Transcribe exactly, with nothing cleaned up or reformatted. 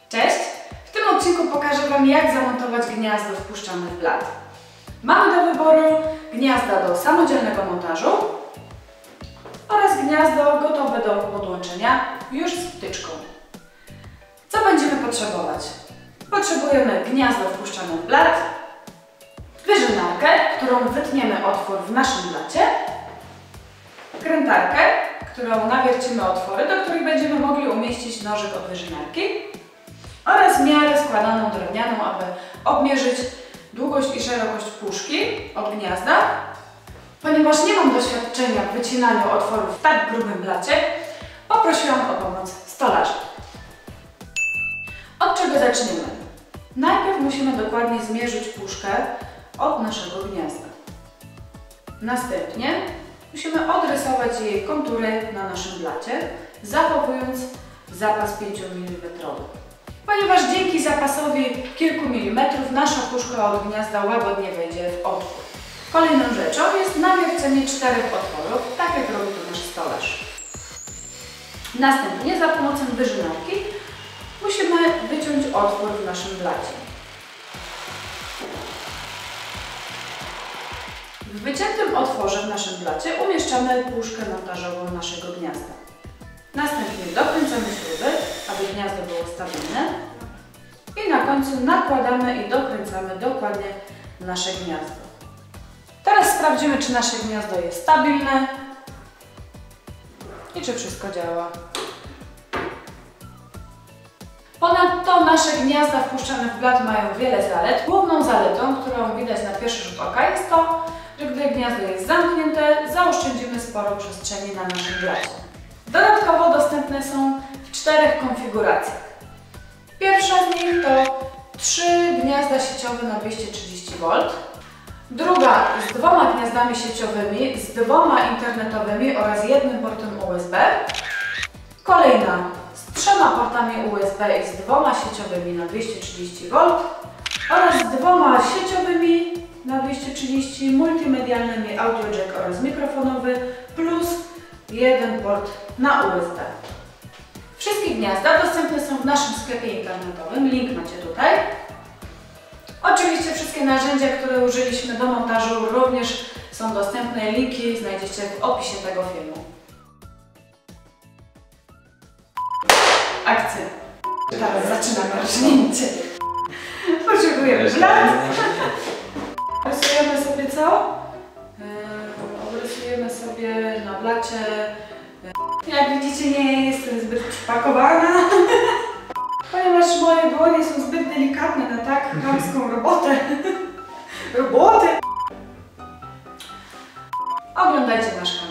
Cześć! W tym odcinku pokażę Wam, jak zamontować gniazdo wpuszczane w blat. Mamy do wyboru gniazda do samodzielnego montażu oraz gniazdo gotowe do podłączenia już z wtyczką. Co będziemy potrzebować? Potrzebujemy gniazdo wpuszczane w blat, wyżynarkę, którą wytniemy otwór w naszym blacie, krętarkę, którą nawiercimy otwory, do których będziemy mogli umieścić nożyk od wyżynarki, oraz miarę składaną drewnianą, aby obmierzyć długość i szerokość puszki od gniazda. Ponieważ nie mam doświadczenia w wycinaniu otworów w tak grubym blacie, poprosiłam o pomoc stolarza. Od czego zaczniemy? Najpierw musimy dokładnie zmierzyć puszkę od naszego gniazda. Następnie musimy odrysować jej kontury na naszym blacie, zachowując zapas pięć milimetrów. Ponieważ dzięki zapasowi kilku milimetrów nasza puszka od gniazda łagodnie wejdzie w otwór. Kolejną rzeczą jest nawiercenie czterech otworów, tak jak robi to nasz stolarz. Następnie za pomocą wyżynarki musimy wyciąć otwór w naszym blacie. W wyciętym otworze w naszym blacie umieszczamy puszkę montażową naszego gniazda. Następnie dokręcamy śruby, aby gniazdo było stabilne i na końcu nakładamy i dokręcamy dokładnie nasze gniazdo. Teraz sprawdzimy, czy nasze gniazdo jest stabilne i czy wszystko działa. Ponadto nasze gniazda wpuszczane w blat mają wiele zalet. Główną zaletą, którą widać na pierwszy rzut oka, jest to, że gdy gniazdo jest zamknięte, zaoszczędzimy sporo przestrzeni na naszym blacie. Dodatkowo dostępne są w czterech konfiguracjach. Pierwsza z nich to trzy gniazda sieciowe na dwieście trzydzieści wolt. Druga z dwoma gniazdami sieciowymi, z dwoma internetowymi oraz jednym portem U S B. Kolejna z trzema portami U S B i z dwoma sieciowymi na dwieście trzydzieści wolt oraz z dwoma sieciowymi na dwieście trzydzieści, multimedialnymi audio jack oraz mikrofonowy plus jeden port na U S B. Wszystkie gniazda dostępne są w naszym sklepie internetowym, link macie tutaj. Oczywiście wszystkie narzędzia, które użyliśmy do montażu, również są dostępne, linki znajdziecie w opisie tego filmu. Akcja! Teraz zaczynamy rżnięcie. Potrzebujemy blat. Rysujemy sobie co? Yy, rysujemy sobie na blacie. Jak widzicie, nie jestem zbyt przypakowana, ponieważ moje dłonie są zbyt delikatne na tak chamską robotę. Roboty! Oglądajcie nasz kanał.